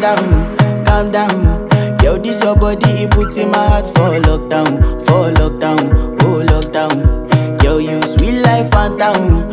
calm down. Yo, this your body, it puts in my heart for lockdown, oh lockdown. Yo, you sweet life, phantom,